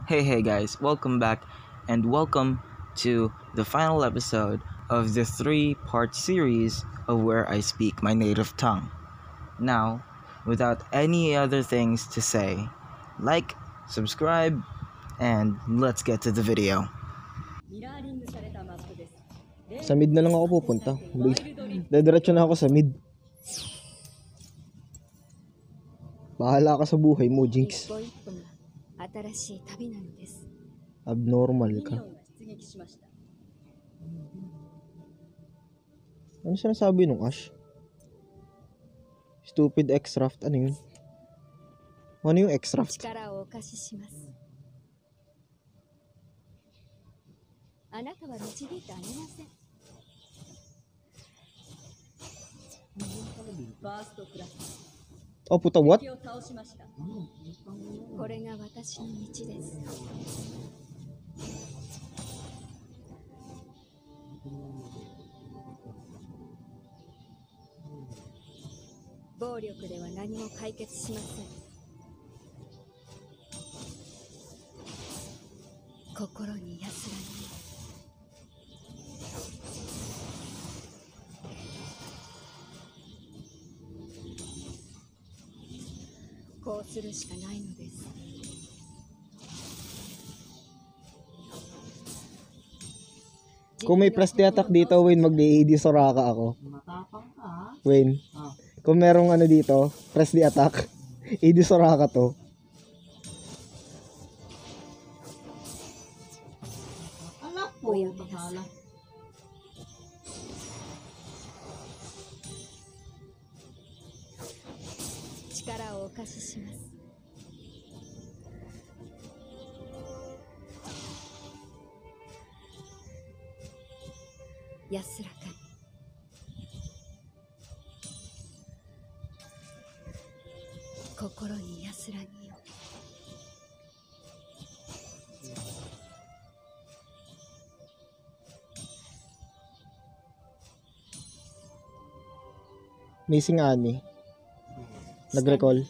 Hey guys, welcome back and welcome to the final episode of the three-part series of Where I Speak My Native Tongue. Now, without any other things to say, like, subscribe, and let's get to the video. Sa mid na lang ako pupunta. Dediretso na ako sa mid. Bahala ka sa buhay mo, Jinx. Abnormal ka. Ano sinasabi nung Ash? Stupid X-Raft. Ano yun? Ano yung X-Raft? Oh puta, what? Kung may plus attack dito, Wayne, mag-AD Soraka ako. Wayne, kung merong ano dito, press the attack, AD Soraka to. Anak po, bakala. Missing Annie. Nag-recall.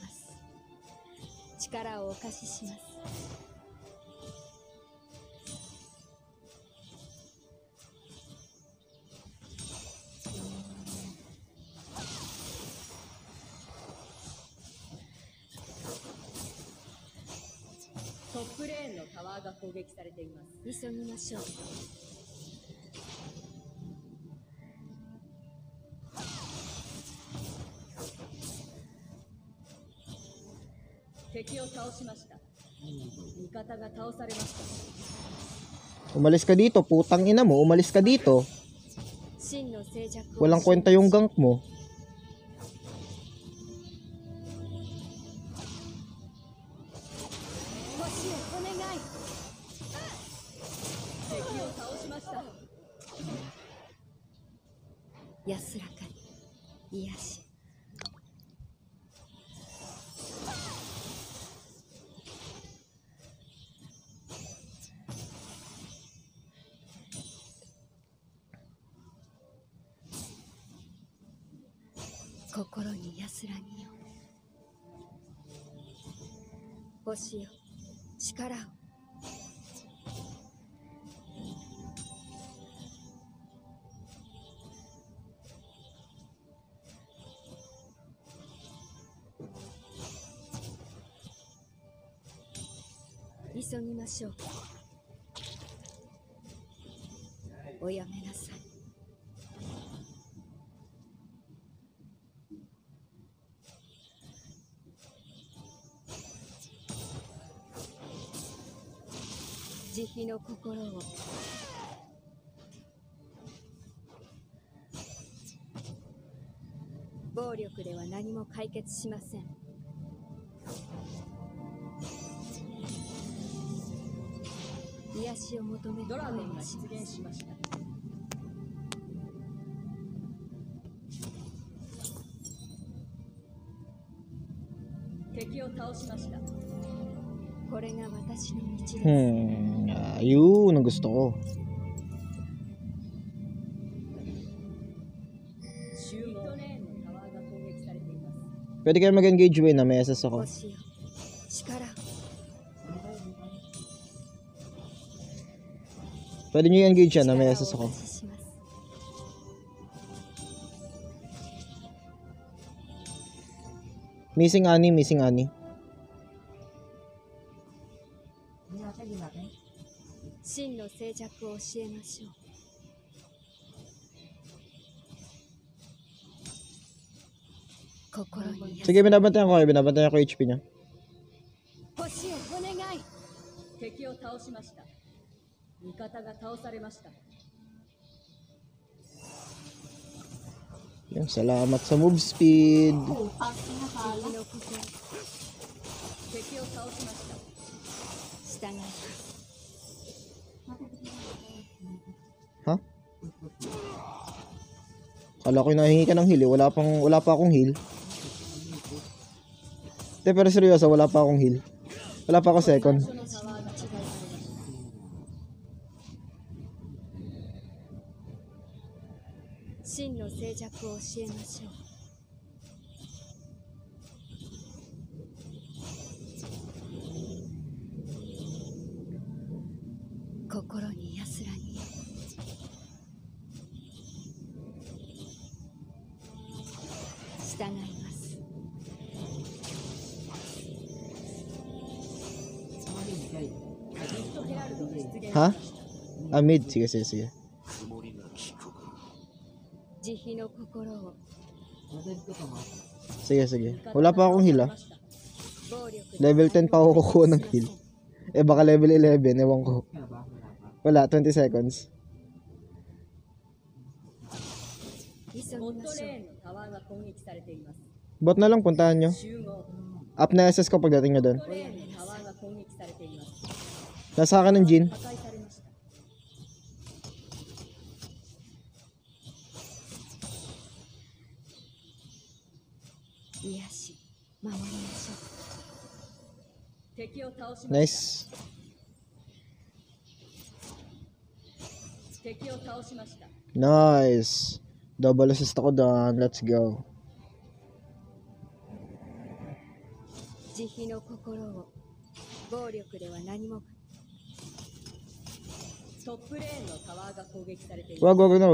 Umalis ka dito, putang ina mo, umalis ka dito. Walang kwenta yung gank mo. Yun ang gusto ko. Pwede kayo mag-engage, Wayne, na may SS ako. Pwede nyo i-engage yan na may SS ako. Missing Ani. 真の静寂を教えましょう。心に Sige, binabantayan ko HP niya. 星をお願い。敵を倒しました。味方が倒されました。 Yung salamat sa move speed. Putang ina kala. 敵の心。敵を倒しました。従います。 Ha? Kala ko nahingi ka ng heal eh. Wala pa akong heal. Pero seryoso, wala pa akong heal. Wala pa ako second. 真の静寂を教えましょう。心に安らぎ。従います。 Ha? Ah, mid. Sige. 慈悲の心を Sige. Wala pa akong heal ah. 暴力 Level 10 pa ako kukuha ng heal. Eh baka level 11, ewan ko. Wala, 20 seconds. 急ぎましょう。 Bot na lang, puntahan nyo. Up na SS ko pagdating nyo doon. Nasa akin ng Jin. Nice. Nice. Double assist ako doon. Let's go. 慈悲の心を暴力では何も。トップレーンのタワーが攻撃されている。 Wag na.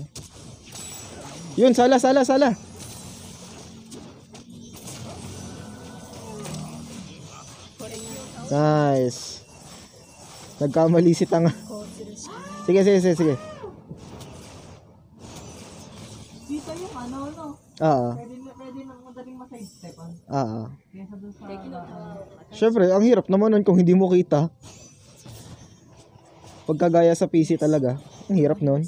Yun, sala. Nice. Nagkamali si Tanga. こうするしかない。 Sige. Dito yung ano, no? Ah. Pwede na madaling ma-sidestep. Kesa dun sa... Syempre, ang hirap naman nun kung hindi mo kita. Pagkagaya sa PC talaga. Ang hirap nun.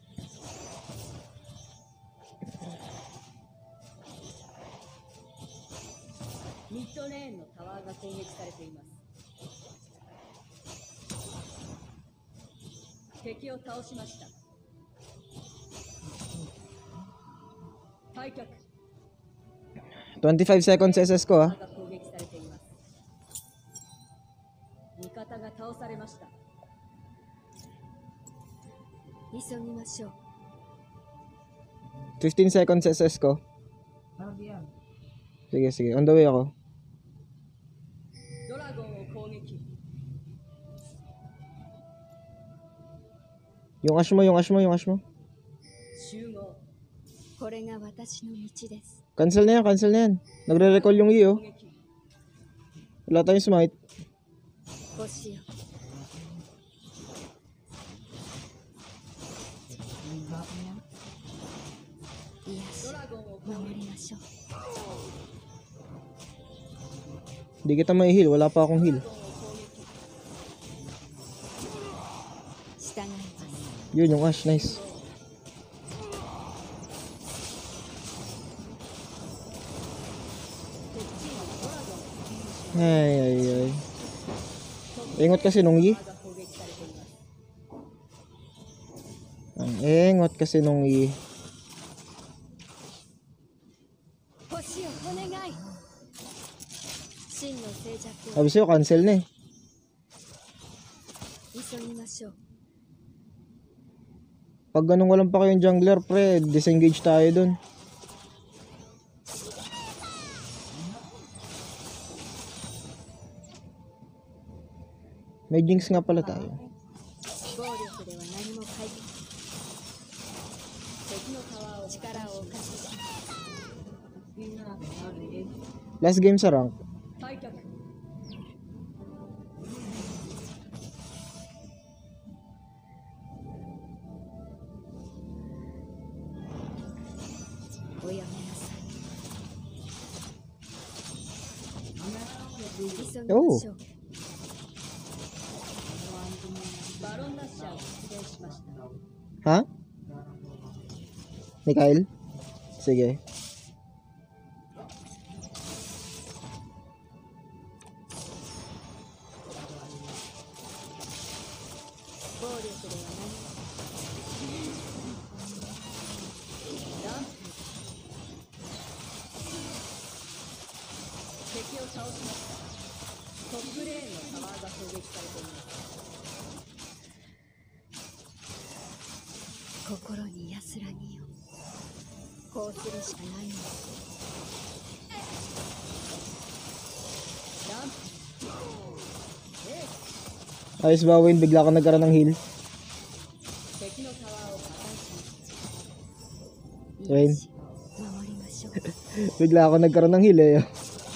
ミッドレーンのタワーが攻撃されています。敵を倒しました。退却。 25 seconds SS ko ah. が攻撃されています。味方が倒されました。急ぎましょう。 15 seconds SS ko. Sige. On the way ako. ドラゴンを攻撃。 Yung ash mo. 集合。これが私の道です。 Cancel na yan. Nagre-recall yung iyo. Wala tayong smite. 星よ。いやし、守りましょう。 Hindi kita may heal. Wala pa akong heal. 従います。 Yun yung ash. Nice. Ay. Ingot kasi nung Yi. Ang ingot kasi nung Yi. 星よ、お願い。真の静寂を Sabi sa'yo, cancel na eh. 急ぎましょう。 Pag ganun walang pa kayong jungler, pre, disengage tayo dun. May jinx nga pala tayo. 暴力では Last game sa rank. Oh. Ha? Mikhail? Sige. Ayos ba, Wayne? Bigla ka nagkaroon ng heal. Wayne. Bigla ako nagkaroon ng heal eh.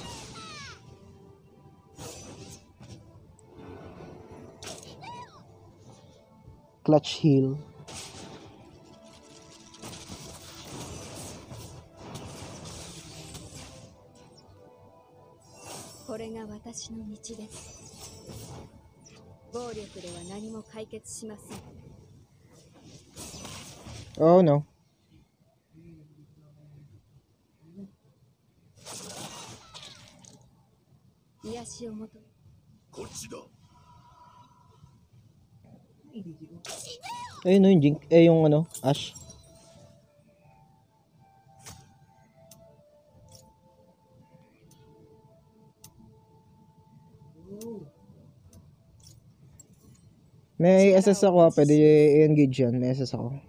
Clutch heal. Oh no. Ayun no, yung Jink, yung ano, Ash. May SS ako, pwede i-engage yan. May SS ako.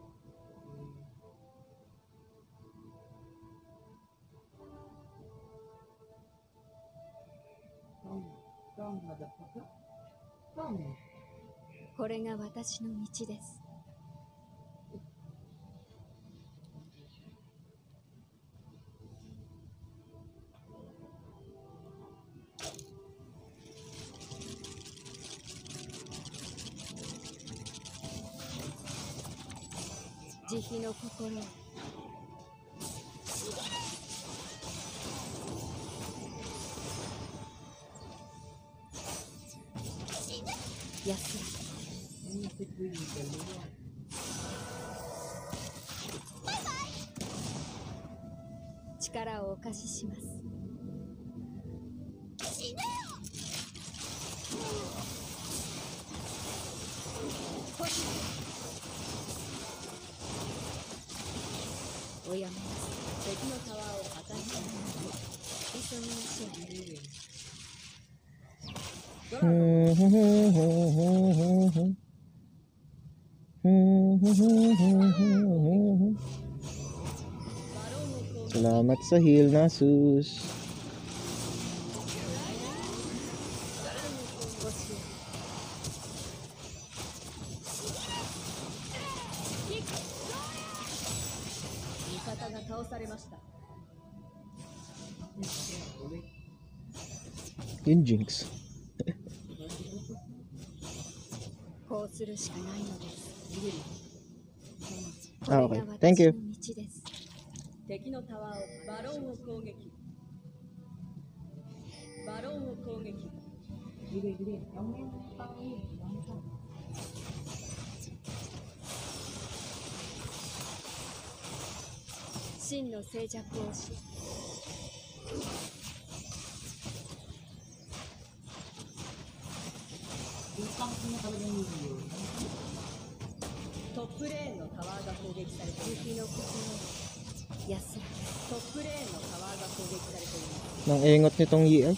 Salamat sa heal, Nasus. Yun, Jinx. Ah, okay. Thank you. Nang ingot nitong EI.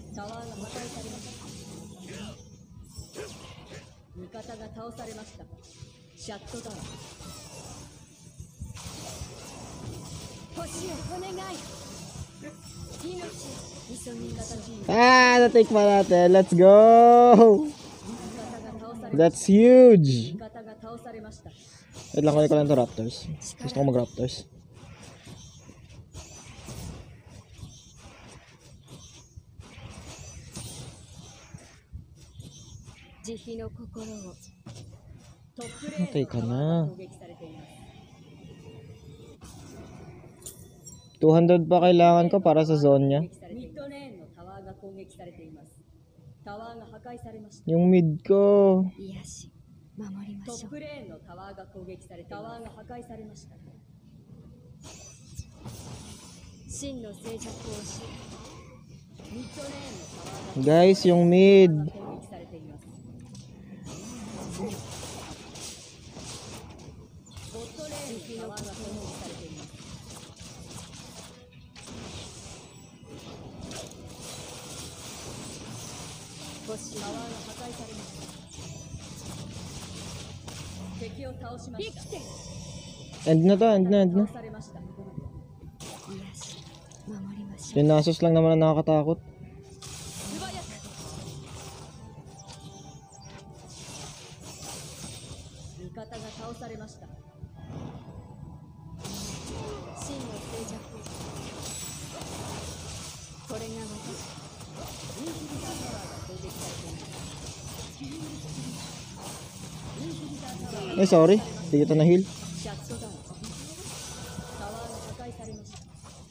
Ah, na-take pa natin. Let's go! That's huge! Wait lang, kunin ko lang to Raptors. Gusto ko mag-Raptors. Matay ka na. 200 pa kailangan ko para sa zone niya. Yung mid ko. トップレーンのタワーが攻撃されタワーが破壊されました真の静寂をしミッドレーンのタワーが Guys, yung mid. 攻撃されていますボットレーンのタワーが攻撃されています星タワーが破壊されました敵を倒しました End na to, end na. 倒されました Yung Nasus lang naman ang nakakatakot. 素早く味方が倒されました真の静寂これが私インフィニタータワーが攻撃されています Eh, sorry. Hindi kita na-heal. シャットダウンタワーが破壊されました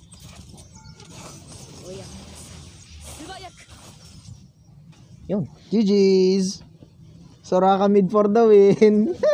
おやめなさい素早く Yun. GG's! Soraka mid for the win.